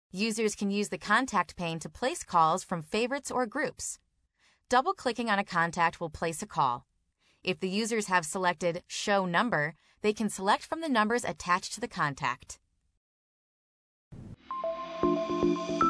Users can use the contact pane to place calls from favorites or groups. Double-clicking on a contact will place a call. If the users have selected Show Number, they can select from the numbers attached to the contact.